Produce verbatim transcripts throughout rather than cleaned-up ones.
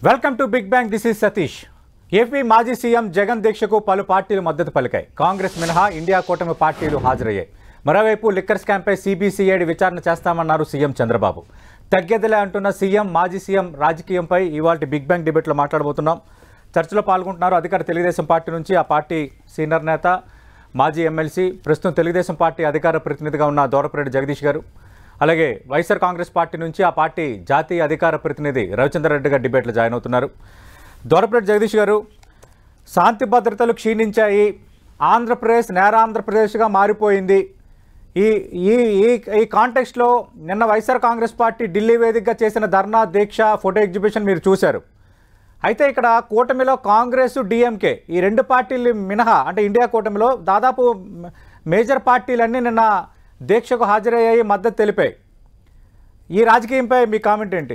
Welcome to Big Bang. This is Satish. AP మాజీ CM Jagan దీక్షకు పలు పార్టీలు మద్దతు పలికాయి. కాంగ్రెస్ మినహా ఇండియా కూటమి పార్టీలు హాజరయ్యాయి. మరోవైపు లిక్కర్ స్కామ్పై సిబిసిఐడి విచారణ చేస్తామన్నారు సీఎం చంద్రబాబు. తగ్గేదిలే అంటున్న సీఎం, మాజీ సీఎం రాజకీయంపై ఇవాళ బిగ్ బ్యాంగ్ డిబేట్లో మాట్లాడబోతున్నాం. చర్చలో పాల్గొంటున్నారు అధికార తెలుగుదేశం పార్టీ నుంచి ఆ పార్టీ సీనియర్ నేత, మాజీ ఎమ్మెల్సీ, ప్రస్తుతం తెలుగుదేశం పార్టీ అధికార ప్రతినిధిగా ఉన్న దోరపరెడ్డి జగదీష్ గారు, అలాగే వైఎస్ఆర్ కాంగ్రెస్ పార్టీ నుంచి ఆ పార్టీ జాతీయ అధికార ప్రతినిధి రవిచంద్రారెడ్డి గారు డిబేట్లో జాయిన్ అవుతున్నారు. దోరపరెడ్డి జగదీష్ గారు, శాంతి భద్రతలు క్షీణించాయి, ఆంధ్రప్రదేశ్ నేరాంధ్రప్రదేశ్గా మారిపోయింది. ఈ ఈ ఈ కాంటెక్స్ట్లో నిన్న వైఎస్ఆర్ కాంగ్రెస్ పార్టీ ఢిల్లీ వేదికగా చేసిన ధర్నా, దీక్ష, ఫోటో ఎగ్జిబిషన్ మీరు చూశారు. అయితే ఇక్కడ కూటమిలో కాంగ్రెస్, డిఎంకే ఈ రెండు పార్టీలు మినహా అంటే ఇండియా కూటమిలో దాదాపు మేజర్ పార్టీలన్నీ నిన్న దీక్షకు హాజరయ్యాయి, మద్దతు తెలిపాయి. ఈ రాజకీయంపై మీ కామెంట్ ఏంటి?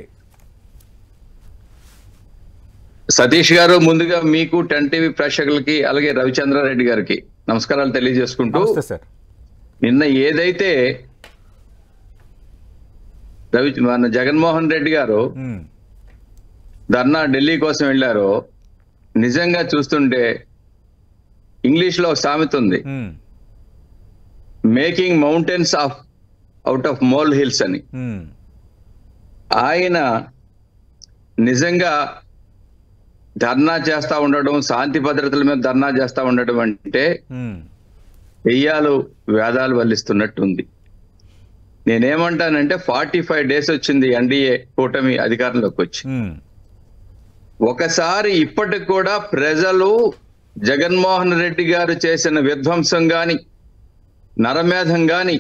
సతీష్ గారు, ముందుగా మీకు టెన్ టీవీ ప్రేక్షకులకి అలాగే రవిచంద్రారెడ్డి గారికి నమస్కారాలు తెలియజేసుకుంటూ, సార్ నిన్న ఏదైతే రవి మన జగన్మోహన్ రెడ్డి గారు ధర్నా ఢిల్లీ కోసం వెళ్ళారో, నిజంగా చూస్తుంటే ఇంగ్లీష్ లో సామెత ఉంది, making mountains of out of molehills అని. ఆయన నిజంగా ధర్నా చేస్తా ఉండడం, శాంతి భద్రతల మీద ధర్నా చేస్తా ఉండడం అంటే దెయ్యాలు వేదాలు వల్లిస్తున్నట్టుంది. నేనేమంటానంటే ఫార్టీ ఫైవ్ డేస్ వచ్చింది ఎన్డీఏ కూటమి అధికారంలోకి వచ్చి. ఒకసారి ఇప్పటికి కూడా ప్రజలు జగన్మోహన్ రెడ్డి గారు చేసిన విధ్వంసం గాని, నరమేధం గాని,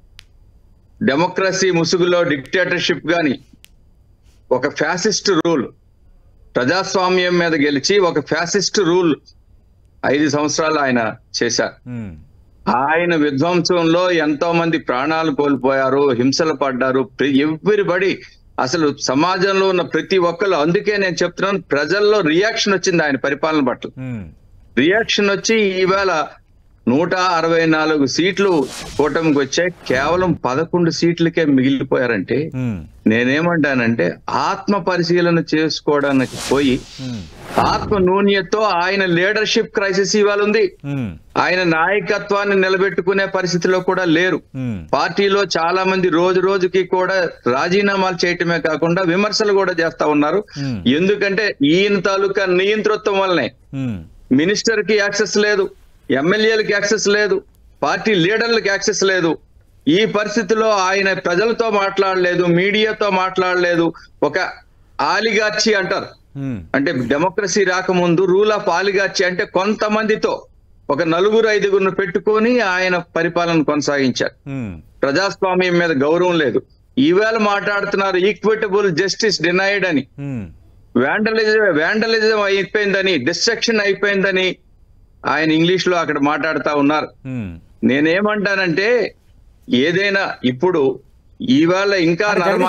డెమోక్రసీ ముసుగులో డిక్టేటర్షిప్ గాని, ఒక ఫ్యాసిస్ట్ రూల్, ప్రజాస్వామ్యం మీద గెలిచి ఒక ఫ్యాసిస్ట్ రూల్ ఐదు సంవత్సరాలు ఆయన చేశారు. ఆయన విధ్వంసంలో ఎంతో మంది ప్రాణాలు కోల్పోయారు, హింసలు పడ్డారు. ఎవ్రీబడి, అసలు సమాజంలో ఉన్న ప్రతి ఒక్కరు. అందుకే నేను చెప్తున్నాను, ప్రజల్లో రియాక్షన్ వచ్చింది ఆయన పరిపాలన పట్ల. రియాక్షన్ వచ్చి ఈవేళ నూట అరవై నాలుగు సీట్లు కూటమికి వచ్చాయి. కేవలం పదకొండు సీట్లకే మిగిలిపోయారంటే నేనేమంటానంటే ఆత్మ పరిశీలన చేసుకోవడానికి పోయి ఆత్మ నూన్యతో ఆయన లీడర్షిప్ క్రైసిస్ ఇవాళ ఉంది. ఆయన నాయకత్వాన్ని నిలబెట్టుకునే పరిస్థితిలో కూడా లేరు. పార్టీలో చాలా మంది రోజు రోజుకి కూడా రాజీనామాలు చేయటమే కాకుండా విమర్శలు కూడా చేస్తా ఉన్నారు. ఎందుకంటే ఈయన తాలూకా నియంతృత్వం వల్లనే మినిస్టర్ కి యాక్సెస్ లేదు, ఎమ్మెల్యేలకు యాక్సెస్ లేదు, పార్టీ లీడర్లకు యాక్సెస్ లేదు. ఈ పరిస్థితిలో ఆయన ప్రజలతో మాట్లాడలేదు, మీడియాతో మాట్లాడలేదు. ఒక ఆలిగార్చి అంటారు, అంటే డెమోక్రసీ రాకముందు రూల్ ఆఫ్ ఆలిగార్చి అంటే కొంతమందితో ఒక నలుగురు ఐదుగురును పెట్టుకొని ఆయన పరిపాలన కొనసాగించారు. ప్రజాస్వామ్యం మీద గౌరవం లేదు. ఈవేళ మాట్లాడుతున్నారు ఈక్విటబుల్ జస్టిస్ డినైడ్ అని, వ్యాండలిజం వ్యాండలిజం అయిపోయిందని, డిస్ట్రక్షన్ అయిపోయిందని ఆయన ఇంగ్లీష్ లో అక్కడ మాట్లాడుతా ఉన్నారు. నేనేమంటానంటే ఏదైనా ఇప్పుడు ఇవాళ ఇంకా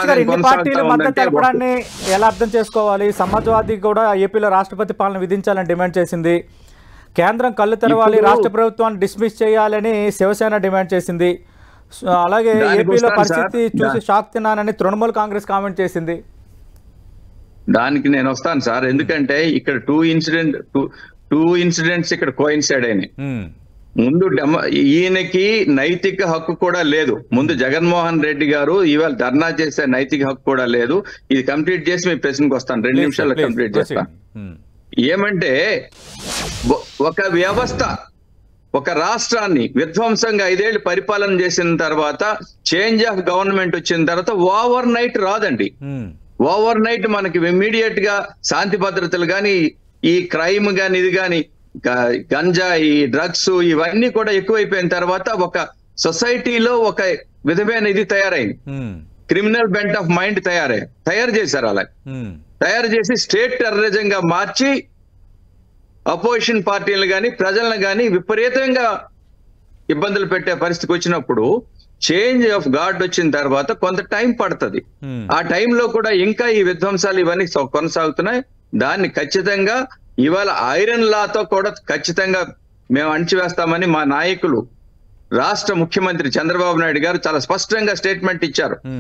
తెలపడాన్ని ఎలా అర్థం చేసుకోవాలి? సమాజ్వాదీ కూడా ఏపీలో రాష్ట్రపతి పాలన విధించాలని డిమాండ్ చేసింది. కేంద్రం కళ్ళు తెరవాలి, రాష్ట్ర ప్రభుత్వాన్ని డిస్మిస్ చేయాలని శివసేన డిమాండ్ చేసింది. అలాగే ఏపీలో పరిస్థితి చూసి షాక్ తిన్నానని తృణమూల్ కాంగ్రెస్ కామెంట్ చేసింది. దానికి నేను వస్తాను సార్, ఎందుకంటే ఇక్కడ two incident two two incidents ఇక్కడ కోయిన్సైడ్ అయినాయి. ముందు డెమో ఈయనకి నైతిక హక్కు కూడా లేదు. ముందు జగన్మోహన్ రెడ్డి గారు ఇవాళ ధర్నా చేసే నైతిక హక్కు కూడా లేదు. ఇది కంప్లీట్ చేసి మీ ప్రశ్నకు వస్తాను, రెండు నిమిషాల్లో కంప్లీట్ చేస్తాను. ఏమంటే ఒక వ్యవస్థ, ఒక రాష్ట్రాన్ని విధ్వంసంగా ఐదేళ్లు పరిపాలన చేసిన తర్వాత, చేంజ్ ఆఫ్ గవర్నమెంట్ వచ్చిన తర్వాత ఓవర్ నైట్ రాదండి. ఓవర్ నైట్ మనకి ఇమ్మీడియట్ గా శాంతి భద్రతలు కానీ, ఈ క్రైమ్ కానీ, ఇది కానీ, గంజా, ఈ డ్రగ్స్ ఇవన్నీ కూడా ఎక్కువైపోయిన తర్వాత ఒక సొసైటీలో ఒక విధమైన ఇది తయారైంది, క్రిమినల్ బెంట్ ఆఫ్ మైండ్ తయారై తయారు చేశారు. అలా తయారు చేసి స్టేట్ టెర్రరిజం గా మార్చి అపోజిషన్ పార్టీలను కానీ ప్రజలను కానీ విపరీతంగా ఇబ్బందులు పెట్టే పరిస్థితికి వచ్చినప్పుడు, చేంజ్ ఆఫ్ గార్డ్ వచ్చిన తర్వాత కొంత టైం పడుతుంది. ఆ టైంలో కూడా ఇంకా ఈ విధ్వంసాలు ఇవన్నీ కొనసాగుతున్నాయి. దాన్ని ఖచ్చితంగా ఇవాళ ఐరన్ లాతో కూడా ఖచ్చితంగా మేము అణిచివేస్తామని మా నాయకులు, రాష్ట్ర ముఖ్యమంత్రి చంద్రబాబు నాయుడు గారు చాలా స్పష్టంగా స్టేట్మెంట్ ఇచ్చారు.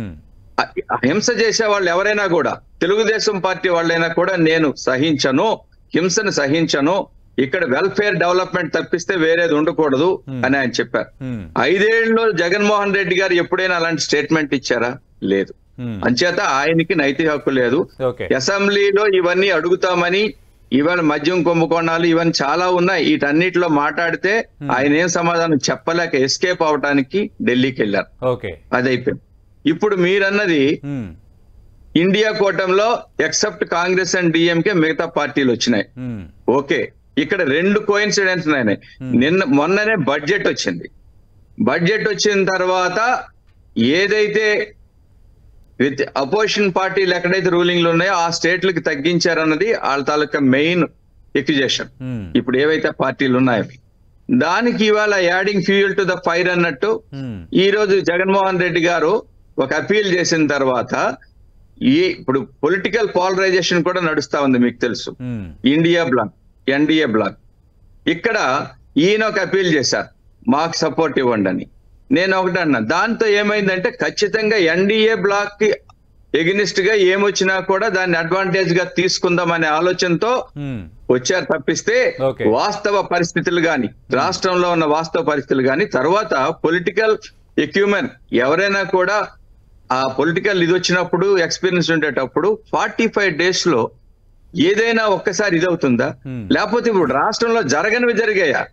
హింస చేసే వాళ్ళు ఎవరైనా కూడా, తెలుగుదేశం పార్టీ వాళ్ళైనా కూడా నేను సహించను, హింసను సహించను, ఇక్కడ వెల్ఫేర్ డెవలప్మెంట్ తప్పిస్తే వేరేది ఉండకూడదు అని ఆయన చెప్పారు. ఐదేళ్లలో జగన్మోహన్ రెడ్డి గారు ఎప్పుడైనా అలాంటి స్టేట్మెంట్ ఇచ్చారా? లేదు. అంచేత ఆయనకి నైతిక హక్కు లేదు. అసెంబ్లీలో ఇవన్నీ అడుగుతామని, ఇవాళ మద్యం కుంభకోణాలు ఇవన్నీ చాలా ఉన్నాయి, వీటన్నిటిలో మాట్లాడితే ఆయన ఏం సమాధానం చెప్పలేక ఎస్కేప్ అవడానికి ఢిల్లీకి వెళ్ళారు. అది అయిపోయింది. ఇప్పుడు మీరన్నది ఇండియా కూటమిలో ఎక్సెప్ట్ కాంగ్రెస్ అండ్ డిఎంకే మిగతా పార్టీలు వచ్చినాయి. ఓకే, ఇక్కడ రెండు కోయిన్సిడెన్స్ ఉన్నాయి. నిన్న మొన్ననే బడ్జెట్ వచ్చింది. బడ్జెట్ వచ్చిన తర్వాత ఏదైతే విత్ అపోజిషన్ పార్టీలు ఎక్కడైతే రూలింగ్లు ఉన్నాయో ఆ స్టేట్లకు తగ్గించారన్నది వాళ్ళ తాలూకా మెయిన్ ఎక్యుజేషన్. ఇప్పుడు ఏవైతే పార్టీలు ఉన్నాయో దానికి ఇవాళ adding fuel to the fire అన్నట్టు ఈ రోజు జగన్మోహన్ రెడ్డి గారు ఒక అపీల్ చేసిన తర్వాత ఈ ఇప్పుడు పొలిటికల్ పోలరైజేషన్ కూడా నడుస్తా ఉంది, మీకు తెలుసు. India bloc, NDA bloc. ఇక్కడ ఈయన ఒక అపీల్ చేశారు, మాకు సపోర్ట్ ఇవ్వండి అని. నేను ఒకటి అన్నా, దాంతో ఏమైందంటే ఖచ్చితంగా ఎన్డీఏ బ్లాక్ కి ఎగ్నిస్ట్ గా ఏమొచ్చినా కూడా దాన్ని అడ్వాంటేజ్ గా తీసుకుందాం అనే ఆలోచనతో వచ్చారు తప్పిస్తే వాస్తవ పరిస్థితులు గాని, రాష్ట్రంలో ఉన్న వాస్తవ పరిస్థితులు గాని, తర్వాత పొలిటికల్ ఎక్యూమెన్ ఎవరైనా కూడా ఆ పొలిటికల్ ఇది వచ్చినప్పుడు, ఎక్స్పీరియన్స్ ఉండేటప్పుడు ఫార్టీ ఫైవ్ డేస్ లో ఏదైనా ఒక్కసారి ఇదవుతుందా? లేకపోతే ఇప్పుడు రాష్ట్రంలో జరగనివి జరిగాయా?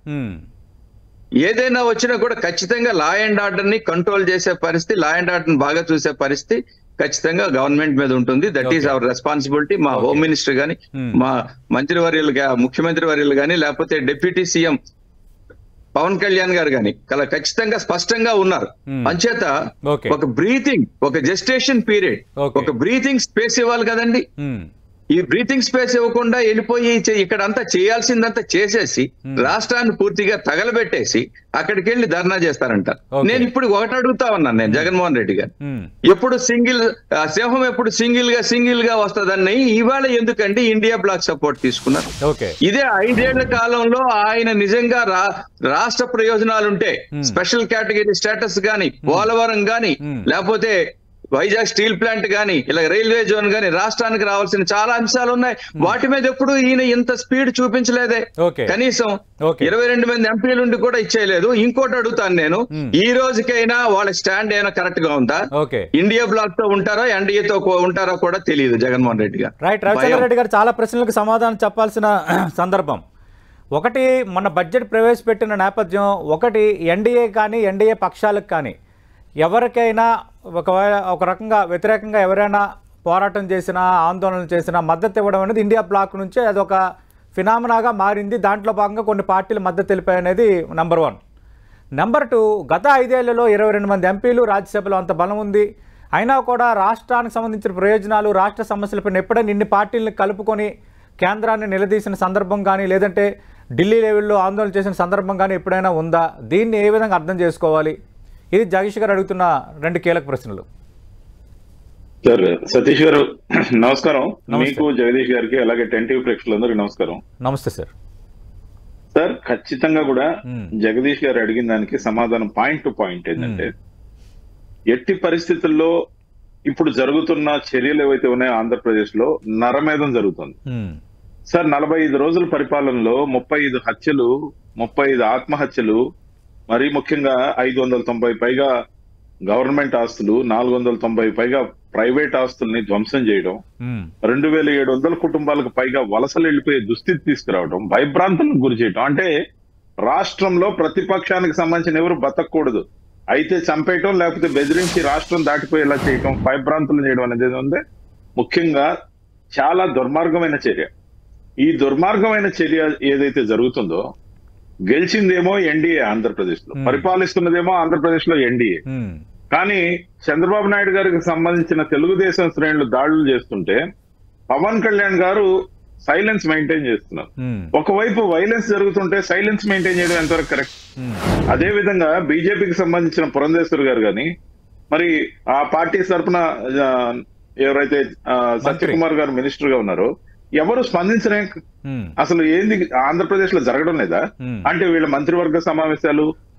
ఏదైనా వచ్చినా కూడా ఖచ్చితంగా లా అండ్ ఆర్డర్ ని కంట్రోల్ చేసే పరిస్థితి, లా అండ్ ఆర్డర్ ని బాగా చూసే పరిస్థితి ఖచ్చితంగా గవర్నమెంట్ మీద ఉంటుంది. That is our responsibility. మా హోమ్ మినిస్టర్ గాని, మా మంత్రివర్యులు, ముఖ్యమంత్రి వర్యులు గాని, లేకపోతే డిప్యూటీ సీఎం పవన్ కళ్యాణ్ గారు గాని ఖచ్చితంగా స్పష్టంగా ఉన్నారు. అంచేత ఒక బ్రీతింగ్, ఒక జెస్టేషన్ పీరియడ్, ఒక బ్రీతింగ్ స్పేస్ ఇవ్వాలి కదండి. ఈ బ్రీతింగ్ స్పేస్ ఇవ్వకుండా వెళ్ళిపోయి ఇక్కడ అంతా చేయాల్సిందంతా చేసేసి రాష్ట్రాన్ని పూర్తిగా తగలబెట్టేసి అక్కడికి వెళ్ళి ధర్నా చేస్తారంట. నేను ఇప్పుడు ఒకటి అడుగుతా ఉన్నాను, నేను జగన్మోహన్ రెడ్డి గారు, ఎప్పుడు సింగిల్ సింహం ఎప్పుడు సింగిల్ గా సింగిల్ గా వస్తుందని ఇవాళ ఎందుకండి ఇండియా బ్లాక్ సపోర్ట్ తీసుకున్నారు? ఇదే ఐదేళ్ల కాలంలో ఆయన నిజంగా రాష్ట్ర ప్రయోజనాలుంటే, స్పెషల్ కేటగిరీ స్టేటస్ గాని, పోలవరం గాని, లేకపోతే వైజాగ్ స్టీల్ ప్లాంట్ గాని, ఇలా రైల్వే జోన్ గాని, రాష్ట్రానికి రావాల్సిన చాలా అంశాలు ఉన్నాయి. వాటి మీద ఎప్పుడు ఈయన ఇంత స్పీడ్ చూపించలేదే. కనీసం ఇరవై రెండు మంది ఎంపీలు ఉండి కూడా ఇచ్చేయలేదు. ఇంకోటి అడుగుతాను నేను, ఈ రోజుకైనా వాళ్ళ స్టాండ్ ఏమైనా కరెక్ట్ గా ఉందా? ఇండియా బ్లాక్ తో ఉంటారా, ఎన్డీఏతో ఉంటారా కూడా తెలియదు జగన్మోహన్ రెడ్డి గారు. రైట్, రవిచంద్ర రెడ్డి గారు చాలా ప్రశ్నలకు సమాధానం చెప్పాల్సిన సందర్భం. ఒకటి, మన బడ్జెట్ ప్రవేశపెట్టిన నేపథ్యం, ఒకటి ఎన్డీఏ కానీ ఎన్డీఏ పక్షాలకు కానీ ఎవరికైనా ఒకవేళ ఒక రకంగా వ్యతిరేకంగా ఎవరైనా పోరాటం చేసినా, ఆందోళన చేసినా మద్దతు ఇవ్వడం అనేది ఇండియా బ్లాక్ నుంచే అదొక ఫినామినాగా మారింది. దాంట్లో భాగంగా కొన్ని పార్టీలు మద్దతు తెలిపాయి అనేది నెంబర్ వన్. నెంబర్ టూ, గత ఐదేళ్లలో ఇరవై రెండు మంది ఎంపీలు, రాజ్యసభలో అంత బలం ఉంది, అయినా కూడా రాష్ట్రానికి సంబంధించిన ప్రయోజనాలు, రాష్ట్ర సమస్యలపైన ఎప్పుడైనా ఇన్ని పార్టీలను కలుపుకొని కేంద్రాన్ని నిలదీసిన సందర్భం కానీ, లేదంటే ఢిల్లీ లెవెల్లో ఆందోళన చేసిన సందర్భం కానీ ఎప్పుడైనా ఉందా? దీన్ని ఏ విధంగా అర్థం చేసుకోవాలి? ఇది జగదీష్ గారు అడుగుతున్న రెండు కీలక ప్రశ్నలు. సార్ సతీష్ గారు నమస్కారం. మీకు, జగదీష్ గారికి, అలాగే టెంటివ్ ప్రేక్షకులందరికీ నమస్కారం. నమస్తే సార్. సార్ ఖచ్చితంగా కూడా జగదీష్ గారు అడిగిన దానికి సమాధానం పాయింట్ టు పాయింట్ ఏంటంటే, ఎట్టి పరిస్థితుల్లో ఇప్పుడు జరుగుతున్న చర్యలు ఏవైతే ఉన్నాయో ఆంధ్రప్రదేశ్ లో నరమేధం జరుగుతుంది సార్. నలభై ఐదు రోజుల పరిపాలనలో ముప్పై ఐదు హత్యలు, ముప్పై ఐదు ఆత్మహత్యలు, మరీ ముఖ్యంగా ఐదు వందల తొంభై పైగా గవర్నమెంట్ ఆస్తులు, నాలుగు వందల తొంభై పైగా ప్రైవేట్ ఆస్తుల్ని ధ్వంసం చేయడం, రెండు వేల ఏడు వందల కుటుంబాలకు పైగా వలసలు వెళ్ళిపోయే దుస్థితి తీసుకురావడం, భయభ్రాంతులకు గురి చేయడం. అంటే రాష్ట్రంలో ప్రతిపక్షానికి సంబంధించిన ఎవరు బతకూడదు, అయితే చంపేయటం, లేకపోతే బెదిరించి రాష్ట్రం దాటిపోయేలా చేయటం, భయభ్రాంతులు చేయడం అనేది ఉంది ముఖ్యంగా చాలా దుర్మార్గమైన చర్య. ఈ దుర్మార్గమైన చర్య ఏదైతే జరుగుతుందో, గెలిచిందేమో ఎన్డీఏ ఆంధ్రప్రదేశ్ లో, పరిపాలిస్తున్నదేమో ఆంధ్రప్రదేశ్ లో ఎన్డీఏ. కానీ చంద్రబాబు నాయుడు గారికి సంబంధించిన తెలుగుదేశం శ్రేణులు దాడులు చేస్తుంటే పవన్ కళ్యాణ్ గారు సైలెన్స్ మెయింటైన్ చేస్తున్నారు. ఒకవైపు వైలెన్స్ జరుగుతుంటే సైలెన్స్ మెయింటైన్ చేయడం ఎంతవరకు కరెక్ట్? అదే విధంగా బీజేపీకి సంబంధించిన పురంధేశ్వర్ గారు కానీ, మరి ఆ పార్టీ తరఫున ఎవరైతే సత్యకుమార్ గారు మినిస్టర్ గా ఉన్నారో ఎవరు స్పందించలే. అసలు ఏంది ఆంధ్రప్రదేశ్ లో జరగడం లేదా? అంటే వీళ్ళ మంత్రివర్గ సమావేశాలు,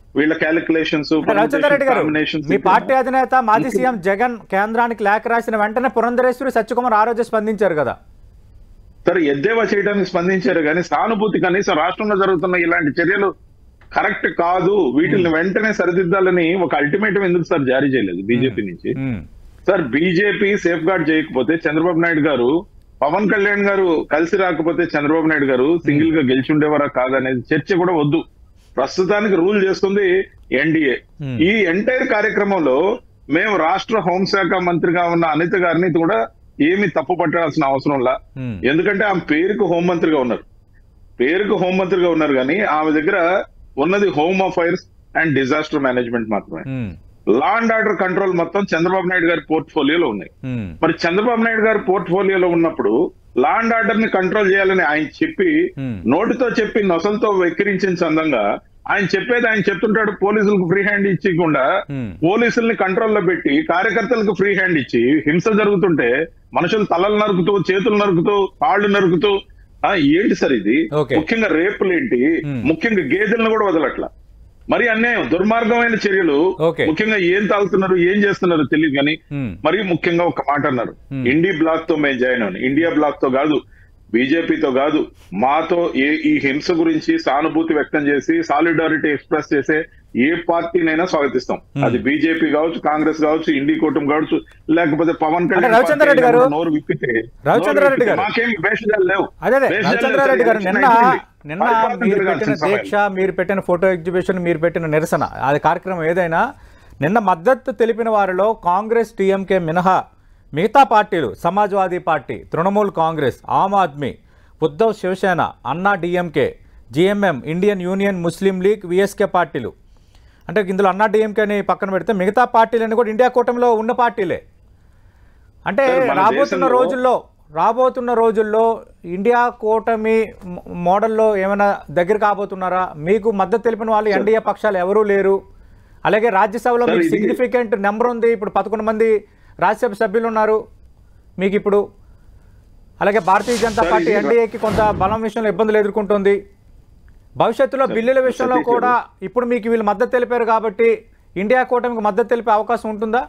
వీళ్ళ క్యాలిక్యులేషన్స్ రవిచంద్ర రెడ్డి గారు, మీ పార్టీ అధినేత మాజీ సీఎం జగన్ కేంద్రానికి లేఖ రాసిన వెంటనే పురంధరేశ్వరి సత్యకుమార్ ఆ రోజే స్పందించారు కదా. సరే ఎద్దేవా చేయడానికి స్పందించారు కానీ సానుభూతి కనీసం రాష్ట్రంలో జరుగుతున్న ఇలాంటి చర్యలు కరెక్ట్ కాదు, వీటిని వెంటనే సరిదిద్దాలని ఒక అల్టిమేటం ఎందుకు సార్ జారీ చేయలేదు బీజేపీ నుంచి? సార్ బీజేపీ సేఫ్ గార్డ్ చేయకపోతే చంద్రబాబు నాయుడు గారు, పవన్ కళ్యాణ్ గారు కలిసి రాకపోతే చంద్రబాబు నాయుడు గారు సింగిల్ గా గెలిచి ఉండేవారా కాదనేది చర్చ కూడా వద్దు. ప్రస్తుతానికి రూల్ చేస్తుంది ఎన్డీఏ. ఈ ఎంటైర్ కార్యక్రమంలో మేము రాష్ట్ర హోంశాఖ మంత్రిగా ఉన్న అనిత గారిని కూడా ఏమి తప్పు పట్టాల్సిన అవసరం లా. ఎందుకంటే ఆమె పేరుకు హోంమంత్రిగా ఉన్నారు, పేరుకు హోంమంత్రిగా ఉన్నారు కానీ ఆమె దగ్గర ఉన్నది home affairs and disaster management మాత్రమే. లా అండ్ ఆర్డర్ కంట్రోల్ మొత్తం చంద్రబాబు నాయుడు గారి పోర్ట్ఫోలియోలో ఉన్నాయి. మరి చంద్రబాబు నాయుడు గారి పోర్ట్ఫోలియోలో ఉన్నప్పుడు లా అండ్ ఆర్డర్ ని కంట్రోల్ చేయాలని ఆయన చెప్పి నోటితో చెప్పి నొసలతో వెక్కిరించిన సందంగా ఆయన చెప్పేది ఆయన చెప్తుంటాడు. పోలీసులకు ఫ్రీ హ్యాండ్ ఇచ్చకుండా పోలీసుల్ని కంట్రోల్లో పెట్టి కార్యకర్తలకు ఫ్రీ హ్యాండ్ ఇచ్చి హింస జరుగుతుంటే మనుషులు తలలు నరుకుతూ, చేతులు నరుకుతూ, కాళ్ళు నరుకుతూ, ఏంటి సార్ ఇది? ముఖ్యంగా రేపులు ఏంటి, ముఖ్యంగా గేదెలను కూడా వదలట్లా. మరి అన్యాయం, దుర్మార్గమైన చర్యలు. ముఖ్యంగా ఏం తాగుతున్నారు, ఏం చేస్తున్నారు తెలియదు కానీ మరి ముఖ్యంగా ఒక మాట అన్నారు, ఇండి బ్లాక్ తో మేము జాయిన్ అవ్వను. ఇండియా బ్లాక్ తో కాదు, బీజేపీతో కాదు, మాతో ఏ ఈ హింస గురించి సానుభూతి వ్యక్తం చేసి సాలిడారిటీ ఎక్స్ప్రెస్ చేసే ఏ పార్టీనైనా స్వాగతిస్తాం. అది బీజేపీ కావచ్చు, కాంగ్రెస్ కావచ్చు, ఇండి కూటమి కావచ్చు, లేకపోతే పవన్ కళ్యాణ్ నోరు విప్పితే మాకేం భేషజాలు లేవు. నిన్న మీరు పెట్టిన దీక్ష, మీరు పెట్టిన ఫోటో ఎగ్జిబిషన్, మీరు పెట్టిన నిరసన, అది కార్యక్రమం ఏదైనా నిన్న మద్దతు తెలిపిన వారిలో కాంగ్రెస్, టీఎంకే మినహా మిగతా పార్టీలు, Samajwadi party, Trinamool Congress, Aam Aadmi, Uddhav Shiv Sena, Anna DMK, JMM, Indian Union Muslim League, VSK పార్టీలు, అంటే ఇందులో అన్నా డిఎంకేని పక్కన పెడితే మిగతా పార్టీలన్నీ కూడా ఇండియా కూటమిలో ఉన్న పార్టీలే. అంటే రాబోతున్న రోజుల్లో రాబోతున్న రోజుల్లో ఇండియా కూటమి మోడల్లో ఏమైనా దగ్గర కాబోతున్నారా? మీకు మద్దతు తెలిపిన వాళ్ళు ఎన్డీఏ పక్షాలు ఎవరూ లేరు. అలాగే రాజ్యసభలో మీకు సిగ్నిఫికెంట్ నెంబర్ ఉంది, ఇప్పుడు పదకొండు మంది రాజ్యసభ సభ్యులు ఉన్నారు మీకు ఇప్పుడు. అలాగే భారతీయ జనతా పార్టీ ఎన్డీఏకి కొంత బలం విషయంలో ఇబ్బందులు ఎదుర్కొంటుంది. భవిష్యత్తులో బిల్లుల విషయంలో కూడా ఇప్పుడు మీకు వీళ్ళు మద్దతు తెలిపారు కాబట్టి ఇండియా కూటమికి మద్దతు తెలిపే అవకాశం ఉంటుందా?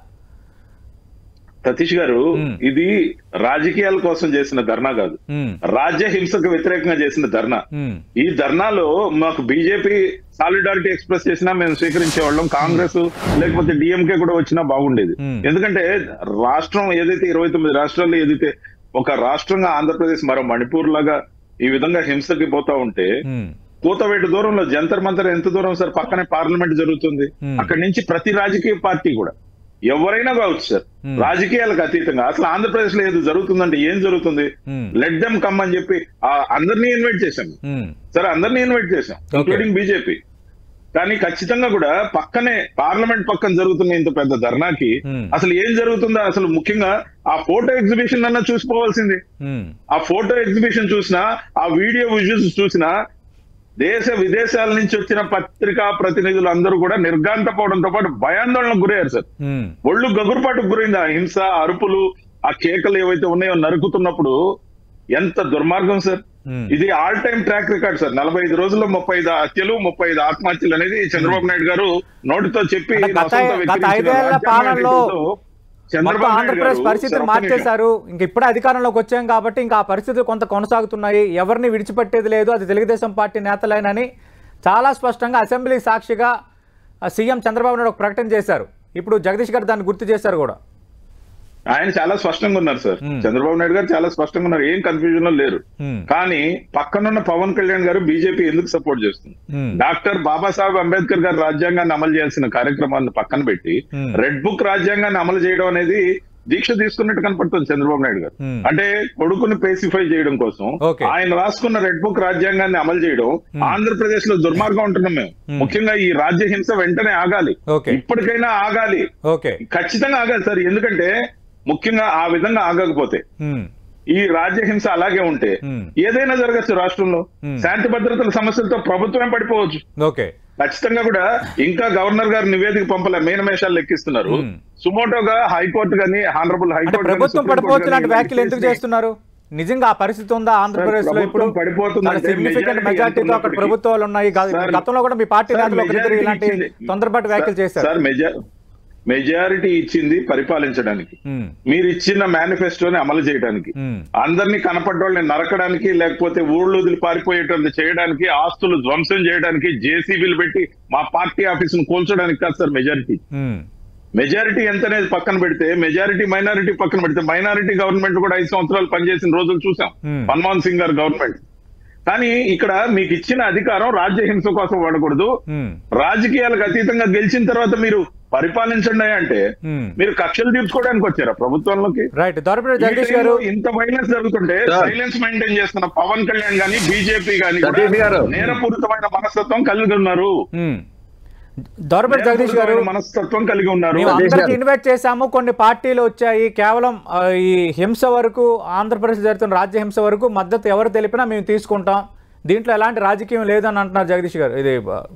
సతీష్ గారు, ఇది రాజకీయాల కోసం చేసిన ధర్నా కాదు, రాజ్య హింసకు వ్యతిరేకంగా చేసిన ధర్నా. ఈ ధర్నాలో మాకు బీజేపీ సాలిడారిటీ ఎక్స్ప్రెస్ చేసినా మేము స్వీకరించే వాళ్ళం, కాంగ్రెస్ లేకపోతే డిఎంకే కూడా వచ్చినా బాగుండేది. ఎందుకంటే రాష్ట్రం ఏదైతే ఇరవై తొమ్మిది రాష్ట్రాల్లో ఏదైతే ఒక రాష్ట్రంగా ఆంధ్రప్రదేశ్ మరో మణిపూర్ లాగా ఈ విధంగా హింసకి పోతా ఉంటే, కూతవేటు దూరంలో జంతర్ మంతర్ ఎంత దూరం సార్, పక్కనే పార్లమెంట్ జరుగుతుంది. అక్కడి నుంచి ప్రతి రాజకీయ పార్టీ కూడా ఎవరైనా కావచ్చు సార్, రాజకీయాలకు అతీతంగా అసలు ఆంధ్రప్రదేశ్ లో ఏదో జరుగుతుందంటే ఏం జరుగుతుంది, లెట్ దెమ్ కమ్ అని చెప్పి అందరినీ ఇన్వైట్ చేశాం సార్, అందరినీ ఇన్వైట్ చేశాం ఇంక్లూడింగ్ బీజేపీ. కానీ ఖచ్చితంగా కూడా పక్కనే పార్లమెంట్ పక్కన జరుగుతున్న ఇంత పెద్ద ధర్నాకి అసలు ఏం జరుగుతుందో అసలు ముఖ్యంగా ఆ ఫోటో ఎగ్జిబిషన్ అన్నా చూసుకోవాల్సింది. ఆ ఫోటో ఎగ్జిబిషన్ చూసినా, ఆ వీడియో విజువల్స్ చూసినా దేశ విదేశాల నుంచి వచ్చిన పత్రికా ప్రతినిధులు అందరూ కూడా నిర్ఘాంతపోవడంతో పాటు భయాందోళనకు గురయ్యారు సార్. ఒళ్ళు గగురుపాటుకు గురైంది. ఆ హింస, అరుపులు, ఆ కేకలు ఏవైతే ఉన్నాయో నరుకుతున్నప్పుడు ఎంత దుర్మార్గం సార్. ఇది all time track record sir. నలభై ఐదు రోజుల్లో ముప్పై ఐదు హత్యలు, ముప్పై ఐదు ఆత్మహత్యలు అనేది చంద్రబాబు నాయుడు గారు నోటితో చెప్పి ఆంధ్రప్రదేశ్ పరిస్థితిని మార్చేశారు. ఇంక ఇప్పుడే అధికారంలోకి వచ్చాం కాబట్టి ఇంకా ఆ పరిస్థితులు కొంత కొనసాగుతున్నాయి, ఎవరిని విడిచిపెట్టేది లేదు, అది తెలుగుదేశం పార్టీ నేతలేనని చాలా స్పష్టంగా అసెంబ్లీ సాక్షిగా సీఎం చంద్రబాబు నాయుడు ఒక ప్రకటన చేశారు. ఇప్పుడు జగదీష్ గారు దాన్ని గుర్తు చేశారు కూడా. ఆయన చాలా స్పష్టంగా ఉన్నారు సార్, చంద్రబాబు నాయుడు గారు చాలా స్పష్టంగా ఉన్నారు, ఏం కన్ఫ్యూజన్ లో లేరు. కానీ పక్కనున్న పవన్ కళ్యాణ్ గారు బీజేపీ ఎందుకు సపోర్ట్ చేస్తుంది? డాక్టర్ బాబాసాహెబ్ అంబేద్కర్ గారు రాజ్యాంగాన్ని అమలు చేయాల్సిన కార్యక్రమాన్ని పక్కన పెట్టి రెడ్ బుక్ రాజ్యాంగాన్ని అమలు చేయడం అనేది దీక్ష తీసుకున్నట్టు కనపడుతుంది చంద్రబాబు నాయుడు గారు. అంటే కొడుకుని పేసిఫై చేయడం కోసం ఆయన రాసుకున్న రెడ్ బుక్ రాజ్యాంగాన్ని అమలు చేయడం ఆంధ్రప్రదేశ్ లో దుర్మార్గం ఉంటున్నాం మేము. ముఖ్యంగా ఈ రాజ్య హింస వెంటనే ఆగాలి, ఇప్పటికైనా ఆగాలి, ఖచ్చితంగా ఆగాలి సార్. ఎందుకంటే ముఖ్యంగా ఆ విధంగా ఆగకపోతే ఈ రాజ్యహింస అలాగే ఉంటే ఏదైనా జరగచ్చు రాష్ట్రంలో. శాంతి భద్రతల సమస్యలతో ప్రభుత్వమే పడిపోవచ్చు. ఖచ్చితంగా కూడా ఇంకా గవర్నర్ గారు నివేదిక పంపలే, మేనమేషాలు లెక్కిస్తున్నారు. సుమోటోగా హైకోర్టు గానీ, హానరబుల్ హైకోర్టు ప్రభుత్వం పడిపోవచ్చు లాంటి వ్యాఖ్యలు ఎందుకు చేస్తున్నారు? నిజంగా ఆ పరిస్థితి ఉందా ఆంధ్రప్రదేశ్ లో? ఇప్పుడు సిగ్నిఫికెంట్ మెజార్టీతో అక్కడ ప్రభుత్వాలు ఉన్నాయి. గతంలో కూడా మీ పార్టీ నేతలు ఒకరిద్దరు ఇలాంటి తొందరపాటు వ్యాఖ్యలు చేశారు. మెజారిటీ ఇచ్చింది పరిపాలించడానికి, మీరు ఇచ్చిన మేనిఫెస్టోని అమలు చేయడానికి, అందరినీ కనపడ్డోళ్ళని నరకడానికి, లేకపోతే ఊళ్ళో వదిలి పారిపోయేటట్టు చేయడానికి, ఆస్తులు ధ్వంసం చేయడానికి, జేసీబీలు పెట్టి మా పార్టీ ఆఫీసును కూల్చడానికి కాదు సార్ మెజారిటీ. మెజారిటీ ఎంత అనేది పక్కన పెడితే, మెజారిటీ మైనారిటీ పక్కన పెడితే, మైనారిటీ గవర్నమెంట్ కూడా ఐదు సంవత్సరాలు పనిచేసిన రోజులు చూసాం మన్మోహన్ సింగ్ గారు గవర్నమెంట్. కానీ ఇక్కడ మీకు ఇచ్చిన అధికారం రాజ్యహింస కోసం వాడకూడదు, రాజకీయాలకు అతీతంగా గెలిచిన తర్వాత మీరు పరిపాలించండి అంటే మీరు కక్షలు తీర్చుకోవడానికి వచ్చారా ప్రభుత్వంలోకి? ఇంత వైలెన్స్ జరుగుతుంటే సైలెన్స్ మెయింటైన్ చేస్తున్న పవన్ కళ్యాణ్ గానీ బీజేపీ గానీ నేరపూరితమైన మనస్తత్వం కలిగి ఉన్నారు. దొరబడి జగదీష్ గారు మనస్తత్వం కలిగి ఉన్నారు. ఇన్వైట్ చేశాము, కొన్ని పార్టీలు వచ్చాయి, కేవలం ఈ హింస వరకు, ఆంధ్రప్రదేశ్ జరుగుతున్న రాజ్య హింస వరకు మద్దతు ఎవరు తెలిపినా మేము తీసుకుంటాం, దీంట్లో ఎలాంటి రాజకీయం లేదని అంటున్నారు జగదీష్ గారు, ఇది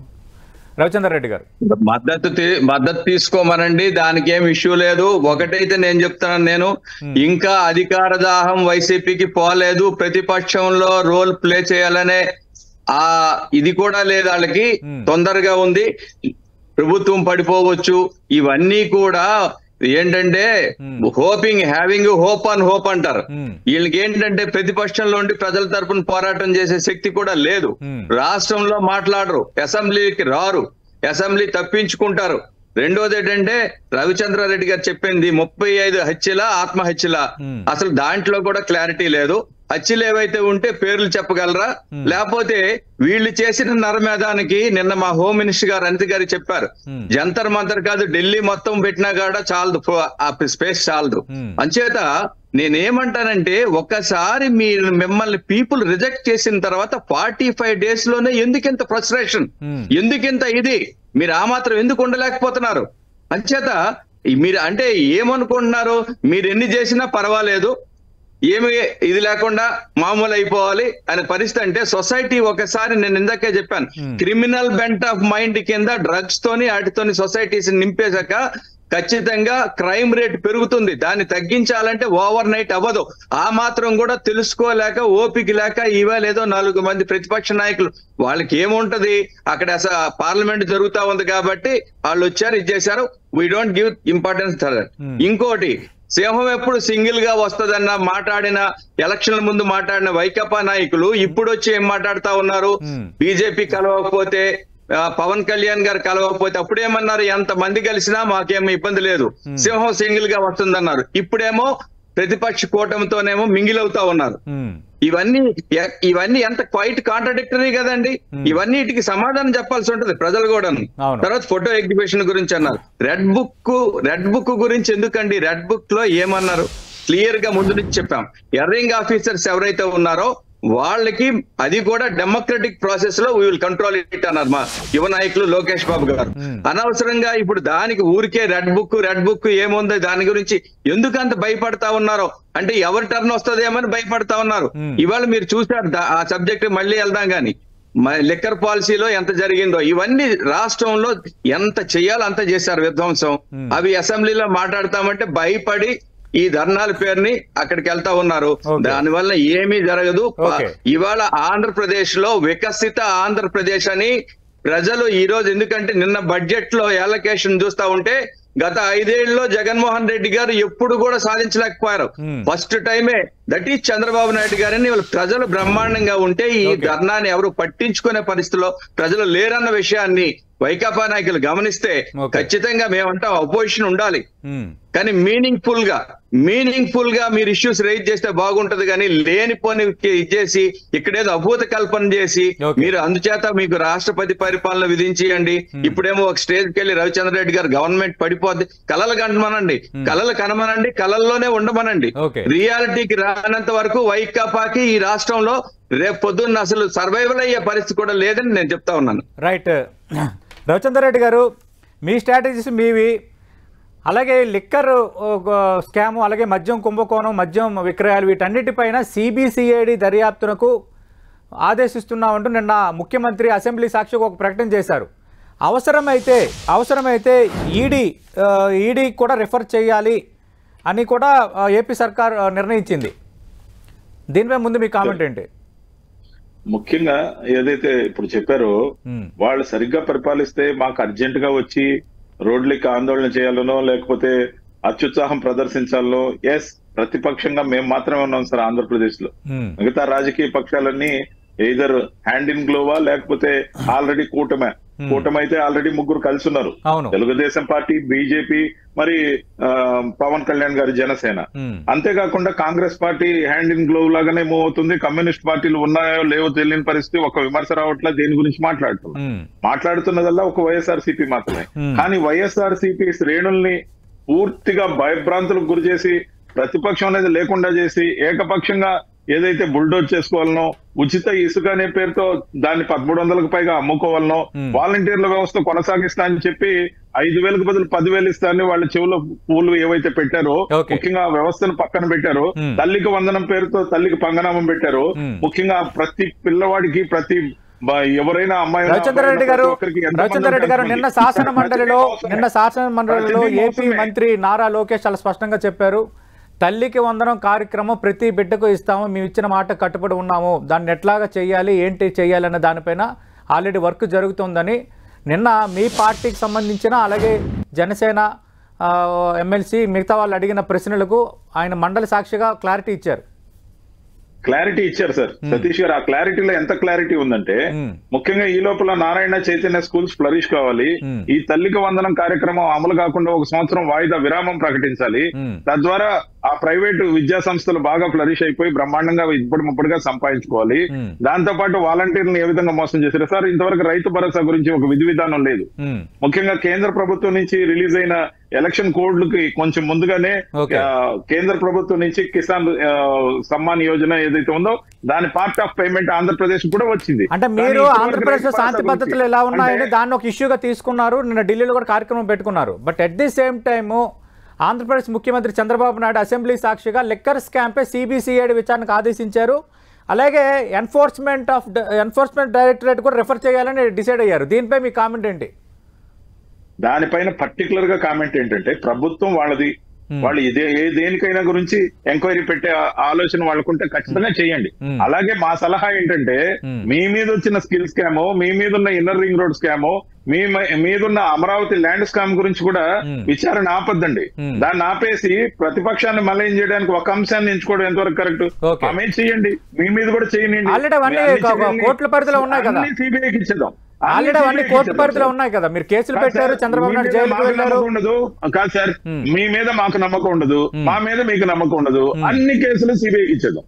రవిచంద్ర రెడ్డి గారు. మద్దతు మద్దతు తీసుకోమనండి, దానికి ఏం ఇష్యూ లేదు. ఒకటైతే నేను చెప్తున్నాను, నేను ఇంకా అధికార దాహం వైసీపీకి పోలేదు, ప్రతిపక్షంలో రోల్ ప్లే చేయాలనే ఆ ఇది కూడా లేదు వాళ్ళకి, తొందరగా ఉంది, ప్రభుత్వం పడిపోవచ్చు. ఇవన్నీ కూడా ఏంటంటే hoping having hope on hope అంటారు. వీళ్ళకి ఏంటంటే ప్రతిపక్షంలో ఉండి ప్రజల తరపున పోరాటం చేసే శక్తి కూడా లేదు. రాష్ట్రంలో మాట్లాడరు, అసెంబ్లీకి రారు, అసెంబ్లీ తప్పించుకుంటారు. రెండోది ఏంటంటే రవిచంద్రారెడ్డి గారు చెప్పింది ముప్పై ఐదు హత్యల ఆత్మహత్యల, అసలు దాంట్లో కూడా క్లారిటీ లేదు. హత్యలు ఏవైతే ఉంటే పేర్లు చెప్పగలరా? లేకపోతే వీళ్ళు చేసిన నరమేధానికి నిన్న మా హోమ్ మినిస్టర్ గారు అనిత గారు చెప్పారు, జంతర్ మంతర్ కాదు ఢిల్లీ మొత్తం పెట్టినా కూడా చాలదు, ఆ స్పేస్ చాలదు. అంచేత నేనేమంటానంటే ఒక్కసారి మీరు మిమ్మల్ని పీపుల్ రిజెక్ట్ చేసిన తర్వాత ఫార్టీ ఫైవ్ డేస్ లోనే ఎందుకింత ఫ్రస్ట్రేషన్, ఎందుకింత ఇది, మీరు ఆ మాత్రం ఎందుకు ఉండలేకపోతున్నారు? అంచేత మీరు అంటే ఏమనుకుంటున్నారు, మీరు ఎన్ని చేసినా పర్వాలేదు, ఏమి ఇది లేకుండా మామూలు అయిపోవాలి అనే పరిస్థితి. అంటే సొసైటీ ఒకసారి నేను ఇందాకే చెప్పాను, క్రిమినల్ బెంట్ ఆఫ్ మైండ్ కింద డ్రగ్స్ తోని వాటితోని సొసైటీస్ నింపేశాక ఖచ్చితంగా క్రైమ్ రేట్ పెరుగుతుంది. దాన్ని తగ్గించాలంటే ఓవర్ నైట్ అవ్వదు. ఆ మాత్రం కూడా తెలుసుకోలేక ఓపిక లేక ఇవాళ ఏదో నాలుగు మంది ప్రతిపక్ష నాయకులు, వాళ్ళకి ఏముంటది అక్కడ అసలు పార్లమెంట్ జరుగుతా ఉంది కాబట్టి వాళ్ళు వచ్చారు, ఇది చేశారు, వీ డోంట్ గివ్ ఇంపార్టెన్స్. ఇంకోటి, సింహం ఎప్పుడు సింగిల్ గా వస్తుందన్న మాట్లాడిన, ఎలక్షన్ల ముందు మాట్లాడిన వైకాపా నాయకులు ఇప్పుడు వచ్చి ఏం మాట్లాడుతా ఉన్నారు, బీజేపీ కలవకపోతే, పవన్ కళ్యాణ్ గారు కలవకపోతే అప్పుడేమన్నారు, ఎంత మంది కలిసినా మాకేమో ఇబ్బంది లేదు, సింహం సింగిల్ గా వస్తుందన్నారు. ఇప్పుడేమో ప్రతిపక్ష కూటమితోనేమో మింగిల్ అవుతా ఉన్నారు. ఇవన్నీ ఇవన్నీ ఎంత క్వైట్ కాంట్రడిక్టరీ కదండి. ఇవన్నిటికి సమాధానం చెప్పాల్సి ఉంటది ప్రజలు కూడా. తర్వాత ఫోటో ఎగ్జిబిషన్ గురించి అన్నారు, రెడ్ బుక్ రెడ్ బుక్ గురించి ఎందుకండి? రెడ్ బుక్ లో ఏమన్నారు క్లియర్ గా ముందు నుంచి చెప్పాం, ఎర్రింగ్ ఆఫీసర్స్ ఎవరైతే ఉన్నారో వాళ్ళకి అది కూడా డెమోక్రటిక్ ప్రాసెస్ లో వీ విల్ కంట్రోల్ ఇట్ అన్నారు మా యువ నాయకులు లోకేష్ బాబు గారు. అనవసరంగా ఇప్పుడు దానికి ఊరికే రెడ్ బుక్ రెడ్ బుక్ ఏముంది దాని గురించి ఎందుకు అంత భయపడతా ఉన్నారో, అంటే ఎవరి టర్న్ వస్తుందేమని భయపడతా ఉన్నారు. ఇవాళ మీరు చూసారు ఆ సబ్జెక్ట్, మళ్ళీ వెళ్దాం గానీ లిక్కర్ పాలసీలో ఎంత జరిగిందో, ఇవన్నీ రాష్ట్రంలో ఎంత చెయ్యాలో అంత చేశారు విధ్వంసం. అవి అసెంబ్లీలో మాట్లాడతామంటే భయపడి ఈ ధర్నాల పేరుని అక్కడికి వెళ్తా ఉన్నారు. దానివల్ల ఏమీ జరగదు. ఇవాళ ఆంధ్రప్రదేశ్ లో వికసిత ఆంధ్రప్రదేశ్ అని ప్రజలు ఈ రోజు, ఎందుకంటే నిన్న బడ్జెట్ లో అలొకేషన్ చూస్తా ఉంటే గత ఐదేళ్లలో జగన్మోహన్ రెడ్డి గారు ఎప్పుడు కూడా సాధించలేకపోయారు. ఫస్ట్ టైమే దట్ ఈజ్ చంద్రబాబు నాయుడు గారని వాళ్ళు ప్రజలు బ్రహ్మాండంగా ఉంటే ఈ ధర్నాన్ని ఎవరు పట్టించుకునే పరిస్థితిలో ప్రజలు లేరన్న విషయాన్ని వైకాపా నాయకులు గమనిస్తే ఖచ్చితంగా మేమంతా అపోజిషన్ ఉండాలి, కానీ మీనింగ్ఫుల్ గా మీనింగ్ఫుల్ గా మీరు ఇష్యూస్ రైజ్ చేస్తే బాగుంటది. కానీ లేనిపోని ఇచ్చేసి ఇక్కడేదో అభూత కల్పన చేసి మీరు అందుచేత మీకు రాష్ట్రపతి పరిపాలన విధించేయండి. ఇప్పుడేమో ఒక స్టేజ్కి వెళ్ళి రవిచంద్ర రెడ్డి గారు గవర్నమెంట్ పడిపోద్ది, కలలు కనమనండి, కలలు కనమనండి, కలల్లోనే ఉండమనండి. రియాలిటీకి రానంత వరకు వైకాపాకి ఈ రాష్ట్రంలో రేపు పొద్దున్న అసలు సర్వైవల్ అయ్యే పరిస్థితి కూడా లేదని నేను చెప్తా ఉన్నాను. రైట్ రవిచంద్ర రెడ్డి గారు, మీ స్ట్రాటజీస్ మీవి, అలాగే లిక్కర్ స్కాము, అలాగే మద్యం కుంభకోణం, మద్యం విక్రయాలు, వీటన్నిటిపైన సిబిసిఐడి దర్యాప్తునకు ఆదేశిస్తున్నామంటూ నిన్న ముఖ్యమంత్రి అసెంబ్లీ సాక్షిగా ఒక ప్రకటన చేశారు. అవసరమైతే అవసరమైతే ఈడీ ఈడీ కూడా రిఫర్ చేయాలి అని కూడా ఏపీ సర్కార్ నిర్ణయించింది. దీనిపై ముందు మీ కామెంట్ ఏంటి? ముఖ్యంగా ఏదైతే ఇప్పుడు చెప్పారో వాళ్ళు సరిగ్గా పరిపాలిస్తే మాకు అర్జెంట్ గా వచ్చి రోడ్లకి ఆందోళన చేయాలనో లేకపోతే అత్యుత్సాహం ప్రదర్శించాలనో, ఎస్ ప్రతిపక్షంగా మేము మాత్రమే ఉన్నాం సార్ ఆంధ్రప్రదేశ్ లో. మిగతా రాజకీయ పక్షాలన్నీ ఎయిదర్ హ్యాండ్ ఇన్ గ్లోవా లేకపోతే ఆల్రెడీ కూటమే. కూటమి అయితే ఆల్రెడీ ముగ్గురు కలిసి ఉన్నారు, తెలుగుదేశం పార్టీ, బీజేపీ, మరి పవన్ కళ్యాణ్ గారి జనసేన. అంతేకాకుండా Congress party hand in glove లాగానే మూవ్ అవుతుంది. కమ్యూనిస్ట్ పార్టీలు ఉన్నాయో లేవో తెలియని పరిస్థితి, ఒక విమర్శ రావట్లా దేని గురించి మాట్లాడుతున్నారు. మాట్లాడుతున్నదల్లా ఒక వైఎస్ఆర్ సిపి మాత్రమే. కానీ వైఎస్ఆర్ సిపి శ్రేణుల్ని పూర్తిగా భయభ్రాంతులకు గురి చేసి, ప్రతిపక్షం అనేది లేకుండా చేసి, ఏకపక్షంగా ఏదైతే బుల్డోజ్ చేసుకోవాలనో, ఉచిత ఇసుక అనే పేరుతో దాన్ని పదమూడు వందలకు పైగా అమ్ముకోవాలనో, వాలంటీర్ల వ్యవస్థ కొనసాగిస్తా అని చెప్పి ఐదు వేలకు బదులు పదివేలు ఇస్తా అని వాళ్ళ చెవులో పూలు ఏవైతే పెట్టారో, ముఖ్యంగా వ్యవస్థను పక్కన పెట్టారో, తల్లికి వందనం పేరుతో తల్లికి పంగనామం పెట్టారో, ముఖ్యంగా ప్రతి పిల్లవాడికి ప్రతి ఎవరైనా అమ్మాయి రవిచంద్రారెడ్డి గారు రవిచంద్రారెడ్డి గారు నిన్న శాసన మండలిలో నిన్న శాసన మండలిలో ఏపీ మంత్రి నారా లోకేష్ చాలా స్పష్టంగా చెప్పారు, తల్లికి వందనం కార్యక్రమం ప్రతి బిడ్డకు ఇస్తాము, మేము ఇచ్చిన మాట కట్టుబడి ఉన్నాము, దాన్ని ఎట్లాగా చేయాలి ఏంటి చేయాలి అన్న దానిపైన ఆల్రెడీ వర్క్ జరుగుతుందని నిన్న మీ పార్టీకి సంబంధించిన అలాగే జనసేన ఎమ్మెల్సీ మిగతా వాళ్ళు అడిగిన ప్రశ్నలకు ఆయన మండలి సాక్షిగా క్లారిటీ ఇచ్చారు. క్లారిటీ ఇచ్చారు సార్ సతీష్ గారు. ఆ క్లారిటీలో ఎంత క్లారిటీ ఉందంటే, ముఖ్యంగా ఈ లోపల నారాయణ చైతన్య స్కూల్స్ ఫ్లరిష్ కావాలి, ఈ తల్లికి వందనం కార్యక్రమం అమలు కాకుండా ఒక సంవత్సరం వాయిదా విరామం ప్రకటించాలి, తద్వారా ఆ ప్రైవేటు విద్యా సంస్థలు బాగా ఫ్లరిష్ అయిపోయి బ్రహ్మాండంగా ఇప్పుడు ముప్పటిగా సంపాదించుకోవాలి. దాంతో పాటు వాలంటీర్లను ఏ విధంగా మోసం చేశారు సార్. ఇంతవరకు రైతు భరోసా గురించి ఒక విధి విధానం లేదు. ముఖ్యంగా కేంద్ర ప్రభుత్వం నుంచి రిలీజ్ అయిన ఎలక్షన్ కోడ్లకి కొంచెం ముందుగానే కేంద్ర ప్రభుత్వం నుంచి కిసాన్ సమ్మాన్ యోజన ఏదైతే ఉందో దాని పార్ట్ ఆఫ్ పేమెంట్ ఆంధ్రప్రదేశ్ కూడా వచ్చింది. అంటే మీరు ఆంధ్రప్రదేశ్ లో శాంతి పద్ధతులు ఎలా ఉన్నాయని దాన్ని ఒక ఇష్యూగా తీసుకున్నారు, నిన్న ఢిల్లీలో కూడా కార్యక్రమం పెట్టుకున్నారు. But at the same time Andhra Pradesh ముఖ్యమంత్రి చంద్రబాబు నాయుడు అసెంబ్లీ సాక్షిగా లిక్కర్ స్కామ్ పై సిబిసిఐడి విచారణకు ఆదేశించారు. అలాగే ఎన్ఫోర్స్మెంట్ ఆఫ్ ఎన్ఫోర్స్మెంట్ డైరెక్టరేట్ కూడా రిఫర్ చేయాలని డిసైడ్ అయ్యారు. దీనిపై మీ కామెంట్ ఏంటి? దానిపైన పర్టికులర్ గా కామెంట్ ఏంటంటే, ప్రభుత్వం వాళ్ళది, వాళ్ళు ఇదే ఏ దేనికైనా గురించి ఎంక్వైరీ పెట్టే ఆలోచన వాళ్ళకుంటే ఖచ్చితంగా చేయండి. అలాగే మా సలహా ఏంటంటే, మీ మీద వచ్చిన స్కిల్ స్కామో, మీ మీద ఉన్న ఇన్నర్ రింగ్ రోడ్ స్కామో, మీ మీదున్న అమరావతి ల్యాండ్ స్కామ్ గురించి కూడా విచారణ ఆపద్దండి. దాన్ని ఆపేసి ప్రతిపక్షాన్ని మళ్ళీ చేయడానికి ఒక అంశాన్ని ఎంచుకోవడం ఎంతవరకు కరెక్ట్? ఆమె చేయండి, మీ మీద కూడా చేయండి. కోర్టుల పరిధిలో ఉన్నాయి కదా, సిబిఐకి ఇచ్చేద్దాం. ఆల్రెడీ అవన్నీ కోర్టు పరిధిలో ఉన్నాయి కదా, మీరు కేసులు పెట్టారు, చంద్రబాబు నాయుడు జైలుకి వెళ్ళారు. ఉండదు కాదు సార్, మీ మీద మాకు నమ్మకం ఉండదు, మా మీద మీకు నమ్మకం ఉండదు, అన్ని కేసులు సిబిఐకి ఇచ్చేద్దాం.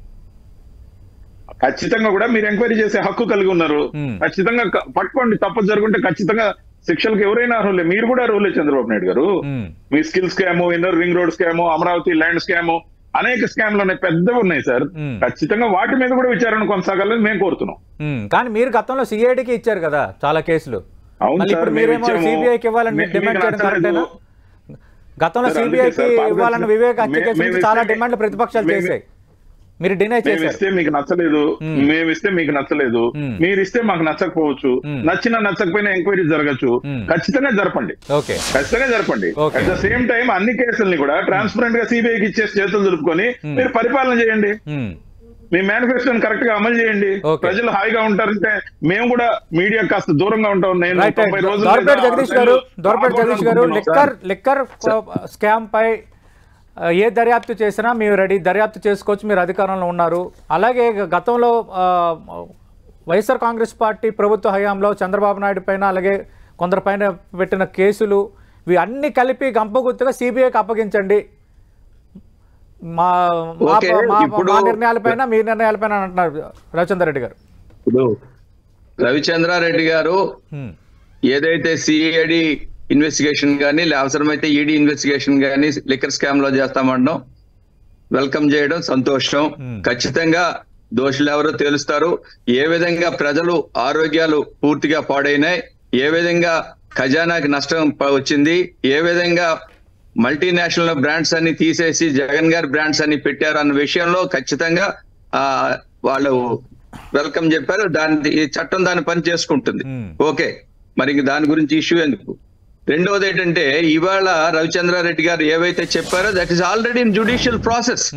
ఖచ్చితంగా కూడా మీరు ఎంక్వైరీ చేసే హక్కు కలిగి ఉన్నారు. ఖచ్చితంగా పట్టుకోండి, తప్పు జరుగుంటే ఖచ్చితంగా శిక్షలకు ఎవరైనా అర్హులే. మీరు కూడా అర్హులే చంద్రబాబు నాయుడు గారు. మీ skill scam, inner ring road scam, Amaravati land scam, అనేక స్కామ్లు ఉన్నాయి, పెద్దవి ఉన్నాయి సార్. ఖచ్చితంగా వాటి మీద కూడా విచారణ కొనసాగాలని మేము కోరుతున్నాం. కానీ మీరు గతంలో సిఐడికి ఇచ్చారు కదా చాలా కేసులు. అవును సార్, సిబిఐకి ఇవ్వాలని డిమాండ్ చేయడం కరెక్టేనా? గతంలో సిబిఐకి ఇవ్వాలని వివేక్ హత్య కేసు చాలా డిమాండ్లు ప్రతిపక్షాలు చేశాయి, మీరు డినై చేశారు. ఇస్తే మీకు నచ్చలేదు, మేము ఇస్తే మీకు నచ్చలేదు, మీరు ఇస్తే మాకు నచ్చకపోవచ్చు, నచ్చినా నచ్చకపోయినా ఎంక్వైరీ జరగచ్చు. ఖచ్చితంగా జరపండి, ఖచ్చితంగా జరపండి. అట్ ద సేమ్ టైం అన్ని కేసుల్ని కూడా ట్రాన్స్పరెంట్ గా సిబిఐకి ఇచ్చేసి చేతులు దులుపుకొని మీరు పరిపాలన చేయండి. మీ మేనిఫెస్టోని కరెక్ట్ గా అమలు చేయండి, ప్రజలు హాయిగా ఉంటారంటే మేము కూడా మీడియా కాస్త దూరంగా ఉంటాం. నేను తొంభై రోజులు జగదీష్ గారు దొరపేట జగదీష్ గారు లిక్కర్ లిక్కర్ స్కామ్ పై ఏ దర్యాప్తు చేసినా మీరు రెడీ, దర్యాప్తు చేసుకోవచ్చు, మీరు అధికారంలో ఉన్నారు. అలాగే గతంలో వైఎస్ఆర్ కాంగ్రెస్ పార్టీ ప్రభుత్వ హయాంలో చంద్రబాబు నాయుడు పైన అలాగే కొందరి పైన పెట్టిన కేసులు ఇవి అన్ని కలిపి గంపగుత్తుగా సిబిఐకి అప్పగించండి, మా మా నిర్ణయాలపైన మీ నిర్ణయాలపైన అంటున్నారు రవిచంద్రారెడ్డి గారు. రవిచంద్రారెడ్డి గారు ఏదైతే సిఐడి ఇన్వెస్టిగేషన్ కానీ అవసరమైతే ఈడీ ఇన్వెస్టిగేషన్ కానీ లిక్కర్ స్కామ్ లో చేస్తామనడం వెల్కమ్ చేయడం సంతోషం. ఖచ్చితంగా దోషులు ఎవరో తేలుస్తారు. ఏ విధంగా ప్రజలు ఆరోగ్యాలు పూర్తిగా పాడైనాయి, ఏ విధంగా ఖజానాకి నష్టం వచ్చింది, ఏ విధంగా మల్టీనేషనల్ బ్రాండ్స్ అన్ని తీసేసి జగన్ గారి బ్రాండ్స్ అన్ని పెట్టారు అన్న విషయంలో ఖచ్చితంగా ఆ వాళ్ళు వెల్కమ్ చెప్పారు. దాని ఈ చట్టం దాని పని చేసుకుంటుంది. ఓకే, మరి ఇంక దాని గురించి ఇష్యూ ఎందుకు? రెండవది ఏంటంటే, ఇవాళ రవిచంద్రారెడ్డి గారు ఏవైతే చెప్పారో that is already in judicial process.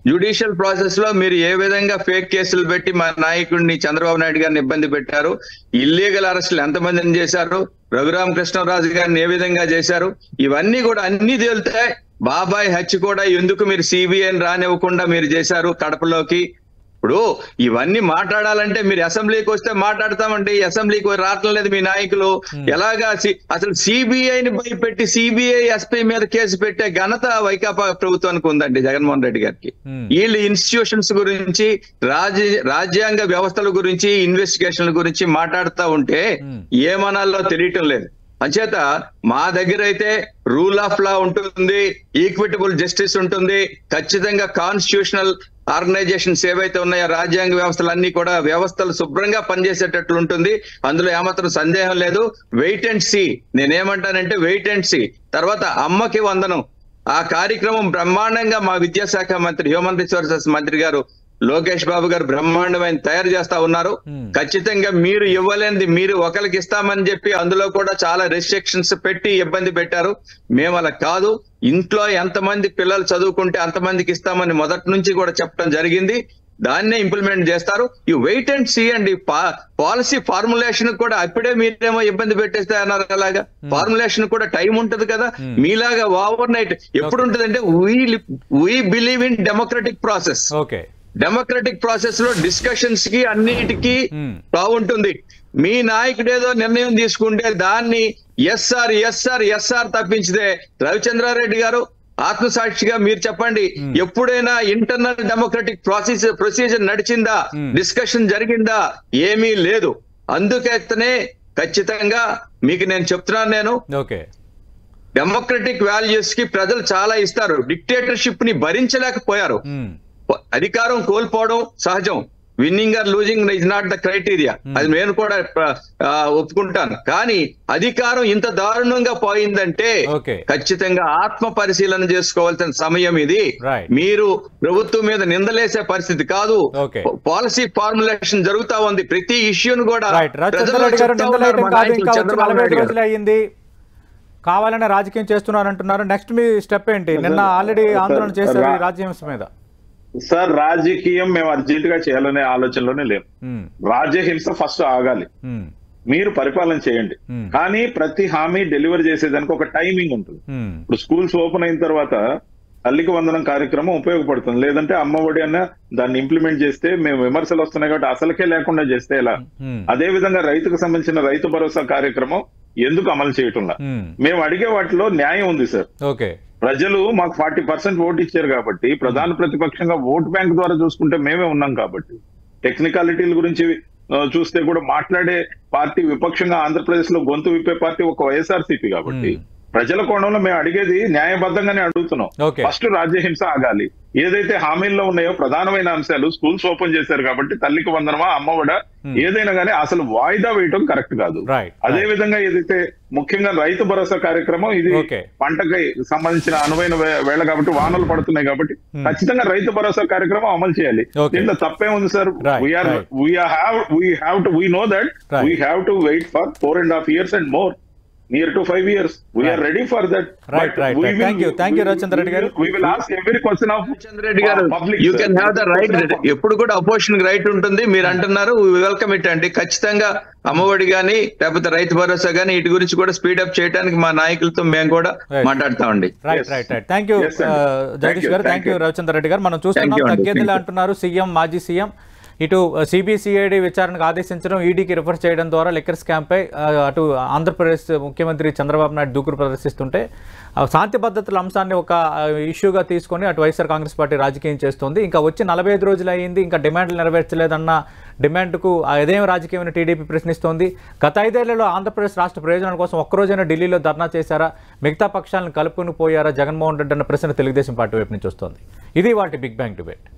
Judicial process లో మీరు ఏ విధంగా ఫేక్ కేసులు పెట్టి మా నాయకుడిని చంద్రబాబు నాయుడు గారిని ఇబ్బంది పెట్టారు, ఇల్లీగల్ అరెస్టులు ఎంతమందిని చేశారు, రఘురామకృష్ణరాజు గారిని ఏ విధంగా చేశారు, ఇవన్నీ కూడా అన్ని తేలుతాయి. బాబాయ్ హత్య కూడా ఎందుకు మీరు సిబిఐని రానివ్వకుండా మీరు చేశారు కడపలోకి. ఇప్పుడు ఇవన్నీ మాట్లాడాలంటే మీరు అసెంబ్లీకి వస్తే మాట్లాడతామండి, అసెంబ్లీకి రావటం లేదు మీ నాయకులు. ఎలాగా అసలు సిబిఐని భయపెట్టి సిబిఐ ఎస్పీ మీద కేసు పెట్టే ఘనత వైకాపా ప్రభుత్వానికి ఉందండి, జగన్మోహన్ రెడ్డి గారికి. వీళ్ళు ఇన్స్టిట్యూషన్స్ గురించి, రాజ్య రాజ్యాంగ వ్యవస్థల గురించి, ఇన్వెస్టిగేషన్ల గురించి మాట్లాడుతూ ఉంటే ఏమనాలో తెలియటం లేదు. అంచేత మా దగ్గర అయితే రూల్ ఆఫ్ లా ఉంటుంది, ఈక్విటబుల్ జస్టిస్ ఉంటుంది, ఖచ్చితంగా కాన్స్టిట్యూషనల్ ఆర్గనైజేషన్స్ ఏవైతే ఉన్నాయో రాజ్యాంగ వ్యవస్థలు అన్ని కూడా వ్యవస్థలు శుభ్రంగా పనిచేసేటట్లు ఉంటుంది. అందులో ఏమాత్రం సందేహం లేదు. Wait and see. నేనేమంటానంటే వెయిట్ అండ్ సీ. తర్వాత అమ్మకి వందనం ఆ కార్యక్రమం బ్రహ్మాండంగా మా విద్యాశాఖ మంత్రి, హ్యూమన్ రిసోర్సెస్ మంత్రి గారు లోకేష్ బాబు గారు బ్రహ్మాండమైన తయారు చేస్తా ఉన్నారు. ఖచ్చితంగా మీరు ఇవ్వలేనిది మీరు ఒకరికి ఇస్తామని చెప్పి అందులో కూడా చాలా రెస్ట్రిక్షన్స్ పెట్టి ఇబ్బంది పెట్టారు. మేము అలా కాదు. ఇంట్లో ఎంతమంది పిల్లలు చదువుకుంటే అంతమందికి ఇస్తామని మొదటి నుంచి కూడా చెప్పడం జరిగింది. దాన్నే ఇంప్లిమెంట్ చేస్తారు. ఈ వెయిట్ అండ్ సీ అండి. పాలసీ ఫార్ములేషన్ కూడా అప్పుడే మీరేమో ఇబ్బంది పెట్టేస్తే అన్నారు. అలాగా ఫార్ములేషన్ కూడా టైం ఉంటది కదా. మీలాగా ఓవర్ నైట్ ఎప్పుడు ఉంటదంటే we we believe in democratic process. Okay, democratic process లో డిస్కషన్స్ కి అన్నిటికీ బాగుంటుంది. మీ నాయకుడు ఏదో నిర్ణయం తీసుకుంటే దాన్ని ఎస్ఆర్ ఎస్ఆర్ ఎస్ఆర్ తప్పించితే రవిచంద్రారెడ్డి గారు ఆత్మసాక్షిగా మీరు చెప్పండి, ఎప్పుడైనా ఇంటర్నల్ డెమోక్రటిక్ ప్రాసెస్ ప్రొసీజర్ నడిచిందా, డిస్కషన్ జరిగిందా? ఏమీ లేదు. అందుకనే ఖచ్చితంగా మీకు నేను చెప్తున్నాను, నేను ఓకే డెమోక్రటిక్ వాల్యూస్ కి ప్రజలు చాలా ఇస్తారు. డిక్టేటర్షిప్ ని భరించలేకపోయారు. అధికారం కోల్పోవడం సహజం. Winning or losing is not the criteria. అది నేను కూడా ఒప్పుకుంటాను. కానీ అధికారం ఇంత దారుణంగా పోయిందంటే ఖచ్చితంగా ఆత్మ పరిశీలన చేసుకోవాల్సిన సమయం ఇది. మీరు ప్రభుత్వం మీద నిందలేసే పరిస్థితి కాదు. పాలసీ ఫార్ములేషన్ జరుగుతా ఉంది. ప్రతి ఇష్యూను కూడా అయింది కావాలనే రాజకీయం చేస్తున్నారంటున్నారు. నెక్స్ట్ మీ స్టెప్ ఏంటి? నిన్న ఆల్రెడీ ఆందోళన చేశారు ఈ రాజ్యాంశం మీద. సార్, రాజకీయం మేము అర్జెంట్ గా చేయాలనే ఆలోచనలోనే లేము. రాజ్యహింస ఫస్ట్ ఆగాలి. మీరు పరిపాలన చేయండి, కానీ ప్రతి హామీ డెలివర్ చేసేదానికి ఒక టైమింగ్ ఉంటుంది. ఇప్పుడు స్కూల్స్ ఓపెన్ అయిన తర్వాత తల్లికి వందనం కార్యక్రమం ఉపయోగపడుతుంది. లేదంటే అమ్మ ఒడి అన్న దాన్ని ఇంప్లిమెంట్ చేస్తే మేము విమర్శలు వస్తున్నాయి కాబట్టి అసలుకే లేకుండా చేస్తే ఎలా? అదే విధంగా రైతుకు సంబంధించిన రైతు భరోసా కార్యక్రమం ఎందుకు అమలు చేయటంలా? మేము అడిగే వాటిలో న్యాయం ఉంది సార్. ఓకే, ప్రజలు మాకు ఫార్టీ పర్సెంట్ ఓటు ఇచ్చారు కాబట్టి, ప్రధాన ప్రతిపక్షంగా ఓటు బ్యాంక్ ద్వారా చూసుకుంటే మేమే ఉన్నాం కాబట్టి, టెక్నికాలిటీల గురించి చూస్తే కూడా మాట్లాడే పార్టీ విపక్షంగా ఆంధ్రప్రదేశ్ లో గొంతు విప్పే పార్టీ ఒక వైఎస్ఆర్సీపీ కాబట్టి ప్రజల కోణంలో మేము అడిగేది న్యాయబద్ధంగానే అడుగుతున్నాం. ఫస్ట్ రాజ్యహింస ఆగాలి. ఏదైతే హామీల్లో ఉన్నాయో ప్రధానమైన అంశాలు, స్కూల్స్ ఓపెన్ చేశారు కాబట్టి తల్లికి వందనమా, అమ్మఒడ ఏదైనా కానీ అసలు వాయిదా వేయటం కరెక్ట్ కాదు. అదే విధంగా ఏదైతే ముఖ్యంగా రైతు భరోసా కార్యక్రమం, ఇది పంటకి సంబంధించిన అనువైన వేళ కాబట్టి వానలు పడుతున్నాయి కాబట్టి ఖచ్చితంగా రైతు భరోసా కార్యక్రమం అమలు చేయాలి. దీంట్లో తప్పే ఉంది sir. We're we have we have to we know that we have to wait for four and half years and more. Near to five years, we right. are ready for that. Right, but right, we right. Will, thank you, thank you, Rajchandra Reddy garu. We will ask every question of Rajchandra Reddy garu. You can have the right. ఎప్పుడు కూడా opposition right ఉంటుంది. మీరు అంటున్నారు, welcome it అండి. ఖచ్చితంగా అమ్మఒడి గానీ లేకపోతే రైతు భరోసా గానీ వీటి గురించి కూడా స్పీడప్ చేయడానికి మా నాయకులతో మేము కూడా మాట్లాడతామండి. Right right right thank you Jagadish గారు, థ్యాంక్ యూ రవిచంద్ర రెడ్డి గారు. మనం చూస్తున్నాం తగ్గేదిలే అంటున్నారు సీఎం, మాజీ సీఎం. ఇటు సిబిసిఐడి విచారణకు ఆదేశించడం, ఈడీకి రిఫర్ చేయడం ద్వారా లిక్కర్ స్కామ్పై అటు ఆంధ్రప్రదేశ్ ముఖ్యమంత్రి చంద్రబాబు నాయుడు దూకుడు ప్రదర్శిస్తుంటే శాంతి భద్రతల అంశాన్ని ఒక ఇష్యూగా తీసుకొని అటు వైఎస్ఆర్ కాంగ్రెస్ పార్టీ రాజకీయం చేస్తుంది. ఇంకా వచ్చి నలభై ఐదు రోజులు అయ్యింది, ఇంకా డిమాండ్లు నెరవేర్చలేదన్న డిమాండ్కు అదేం రాజకీయమైన టీడీపీ ప్రశ్నిస్తోంది. గత ఐదేళ్లలో ఆంధ్రప్రదేశ్ రాష్ట్ర ప్రయోజనాల కోసం ఒక్కరోజైనా ఢిల్లీలో ధర్నా చేశారా, మిగతా పక్షాలను కలుపుకుని పోయారా జగన్మోహన్ రెడ్డి అన్న ప్రశ్న తెలుగుదేశం పార్టీ వైపు నుంచి వస్తోంది. ఇది వాటి బిగ్ బ్యాంగ్ డిబేట్.